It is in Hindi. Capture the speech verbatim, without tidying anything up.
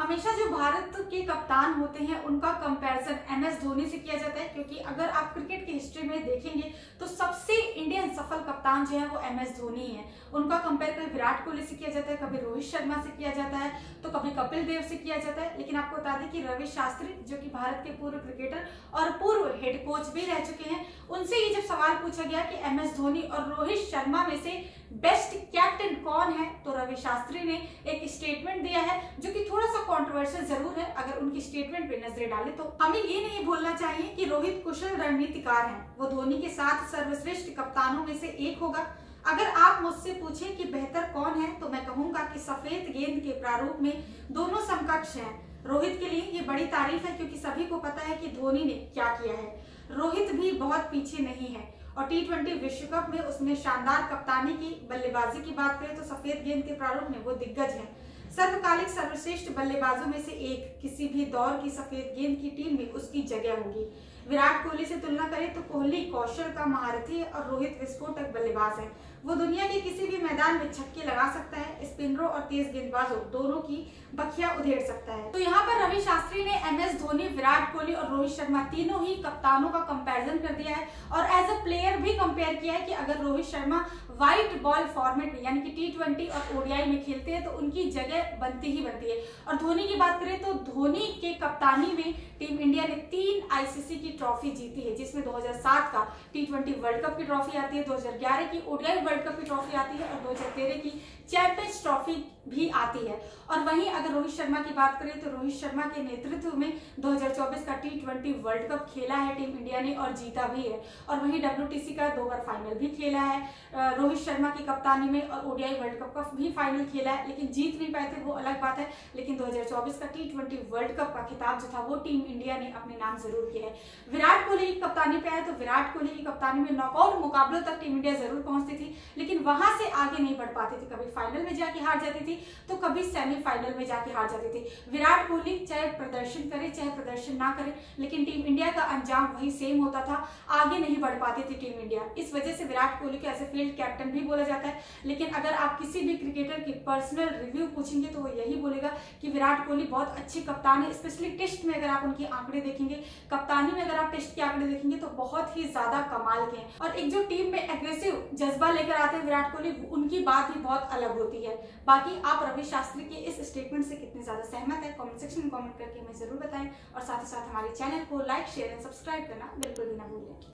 हमेशा जो भारत के कप्तान होते हैं उनका कंपैरिजन एम एस धोनी से किया जाता है, क्योंकि अगर आप क्रिकेट की हिस्ट्री में देखेंगे तो सबसे इंडियन सफल कप्तान जो है वो एम एस धोनी है। उनका कंपेयर कभी विराट कोहली से किया जाता है, कभी रोहित शर्मा से किया जाता है, तो कभी कपिल देव से किया जाता है। लेकिन आपको बता दें कि रवि शास्त्री जो कि भारत के पूर्व क्रिकेटर और पूर्व हेड कोच भी रह चुके हैं, उनसे ये जब सवाल पूछा गया कि एम एस धोनी और रोहित शर्मा में से बेस्ट कैप्टन कौन है, तो रवि शास्त्री ने एक स्टेटमेंट दिया है जो कि थोड़ा सा कंट्रोवर्शियल जरूर है। अगर उनकी स्टेटमेंट पे नजर डालें तो हमें ये नहीं भूलना चाहिए कि रोहित कुशल रणनीतिकार हैं, वो धोनी के साथ सर्वश्रेष्ठ कप्तानों में से एक होगा। अगर आप मुझसे पूछें कि बेहतर कौन है, तो मैं कहूंगा कि सफेद गेंद के प्रारूप में दोनों समकक्ष हैं। रोहित के लिए ये बड़ी तारीफ है, क्योंकि सभी को पता है कि धोनी ने क्या किया है। रोहित भी बहुत पीछे नहीं है और टी ट्वेंटी विश्व कप में उसने शानदार कप्तानी की। बल्लेबाजी की बात करें तो सफेद गेंद के प्रारूप में वो दिग्गज हैं। सर्वकालिक सर्वश्रेष्ठ बल्लेबाजों में से एक, किसी भी दौर की सफेद गेंद की टीम में उसकी जगह होगी। विराट कोहली से तुलना करें तो कोहली कौशल का महारथी है और रोहित विस्फोटक बल्लेबाज है। वो दुनिया के किसी भी मैदान में छक्के लगा सकता है, स्पिनरों और तेज गेंदबाजों दोनों की बखिया उधेड़ सकता है। तो यहाँ पर रवि शास्त्री ने एम एस धोनी, विराट कोहली और रोहित शर्मा तीनों ही कप्तानों का कंपैरिजन कर दिया है और एज अ प्लेयर भी कंपेयर किया है कि अगर Rohit Sharma white ball format में यानी कि टी ट्वेंटी और ओडीआई में खेलते हैं तो उनकी जगह बनती ही बनती है। और धोनी की बात करें तो धोनी के कप्तानी में टीम इंडिया ने तीन आईसीसी की ट्रॉफी जीती है, जिसमें दो हज़ार सात का टी ट्वेंटी वर्ल्ड कप की ट्रॉफी आती है, दो हज़ार ग्यारह की ओडीआई वर्ल्ड कप की ट्रॉफी आती है और दो हज़ार तेरह की चैंपियंस ट्रॉफी भी आती है। और वहीं अगर रोहित शर्मा की बात करें तो रोहित शर्मा के नेतृत्व में दो हज़ार चौबीस का टी ट्वेंटी वर्ल्ड कप खेला है टीम इंडिया ने और जीता भी है। और वहीं डब्ल्यूटीसी का दो बार फाइनल भी खेला है रोहित शर्मा की कप्तानी में और ओडीआई वर्ल्ड कप का भी फाइनल खेला है, लेकिन जीत नहीं पाए थे, वो अलग बात है। लेकिन दो हज़ार चौबीस का टी ट्वेंटी वर्ल्ड कप का खिताब जो था वो टीम इंडिया ने अपने नाम जरूर किया है। विराट कोहली की कप्तानी पे आए तो विराट कोहली की कप्तानी में नॉकआउट मुकाबलों तक टीम इंडिया जरूर पहुंचती थी, लेकिन वहां से आगे नहीं बढ़ पाती थी। कभी फाइनल में जाके हार जाती थी तो कभी सेमीफाइनल में जाके हार जाती थी। विराट कोहली चाहे प्रदर्शन करे चाहे प्रदर्शन ना करे, लेकिन टीम इंडिया का अंजाम वही सेम होता था, आगे नहीं बढ़ पाती थी टीम इंडिया। इस वजह से विराट कोहली को एज ए फील्ड कैप्टन भी बोला जाता है। लेकिन अगर आप किसी भी क्रिकेटर की पर्सनल रिव्यू पूछेंगे तो वो यही बोलेगा कि विराट कोहली बहुत अच्छे कप्तान है। स्पेशली टेस्ट में अगर आप उनके आंकड़े देखेंगे, कप्तानी में अगर आप टेस्ट के आंकड़े देखेंगे तो बहुत ही ज्यादा कमाल के हैं। और एक जो टीम में एग्रेसिव जज्बा लेकर आते हैं विराट कोहली, उनकी बात ही बहुत अलग होती है। बाकी आप रवि शास्त्री के इस स्टेटमेंट से कितने ज्यादा सहमत है, कमेंट सेक्शन में कमेंट करके हमें जरूर बताएं और साथ ही साथ हमारे चैनल को लाइक, शेयर एंड सब्सक्राइब करना बिल्कुल भी ना भूलें।